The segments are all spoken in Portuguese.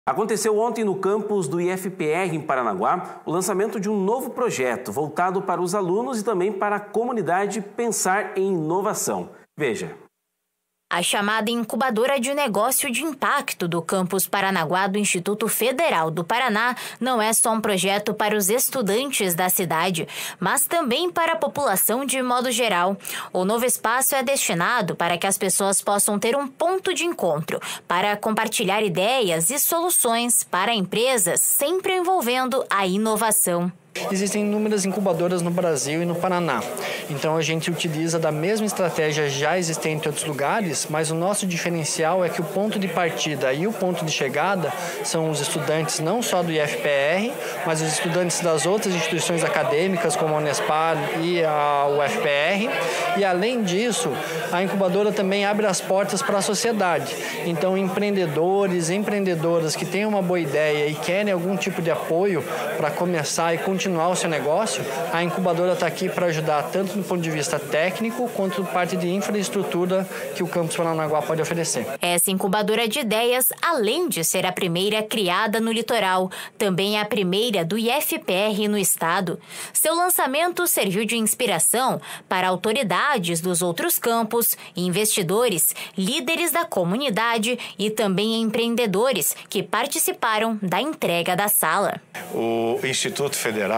Aconteceu ontem no campus do IFPR em Paranaguá o lançamento de um novo projeto voltado para os alunos e também para a comunidade pensar em inovação. Veja. A chamada Incubadora de Negócio de Impacto do campus Paranaguá do Instituto Federal do Paraná não é só um projeto para os estudantes da cidade, mas também para a população de modo geral. O novo espaço é destinado para que as pessoas possam ter um ponto de encontro para compartilhar ideias e soluções para empresas, sempre envolvendo a inovação. Existem inúmeras incubadoras no Brasil e no Paraná, então a gente utiliza da mesma estratégia já existente em outros lugares, mas o nosso diferencial é que o ponto de partida e o ponto de chegada são os estudantes não só do IFPR, mas os estudantes das outras instituições acadêmicas como a Unespar e a UFPR, e além disso, a incubadora também abre as portas para a sociedade, então empreendedores, empreendedoras que têm uma boa ideia e querem algum tipo de apoio para começar e continuar o seu negócio, a incubadora está aqui para ajudar tanto do ponto de vista técnico quanto parte de infraestrutura que o campus Paranaguá pode oferecer. Essa incubadora de ideias, além de ser a primeira criada no litoral, também é a primeira do IFPR no estado. Seu lançamento serviu de inspiração para autoridades dos outros campos, investidores, líderes da comunidade e também empreendedores que participaram da entrega da sala. O Instituto Federal,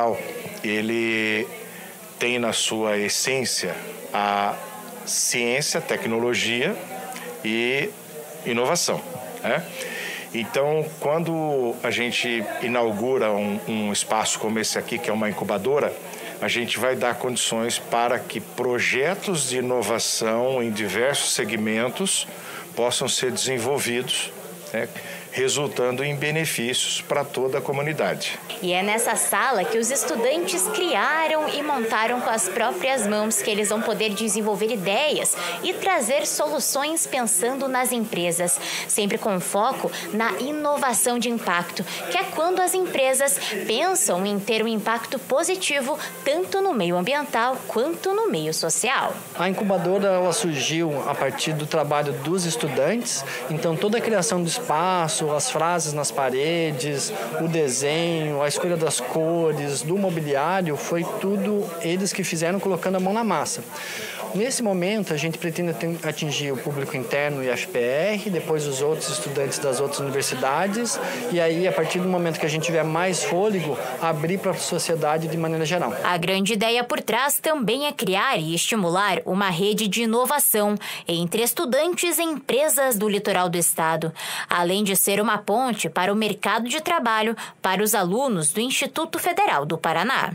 ele tem na sua essência a ciência, tecnologia e inovação, né? Então, quando a gente inaugura um espaço como esse aqui, que é uma incubadora, a gente vai dar condições para que projetos de inovação em diversos segmentos possam ser desenvolvidos, né, resultando em benefícios para toda a comunidade. E é nessa sala que os estudantes criaram e montaram com as próprias mãos que eles vão poder desenvolver ideias e trazer soluções pensando nas empresas, sempre com foco na inovação de impacto, que é quando as empresas pensam em ter um impacto positivo tanto no meio ambiental quanto no meio social. A incubadora ela surgiu a partir do trabalho dos estudantes, então toda a criação do espaço, as frases nas paredes, o desenho, a escolha das cores, do mobiliário, foi tudo eles que fizeram colocando a mão na massa. Nesse momento, a gente pretende atingir o público interno e IFPR, depois os outros estudantes das outras universidades, e aí, a partir do momento que a gente tiver mais fôlego, abrir para a sociedade de maneira geral. A grande ideia por trás também é criar e estimular uma rede de inovação entre estudantes e empresas do litoral do estado, além de ser uma ponte para o mercado de trabalho para os alunos do Instituto Federal do Paraná.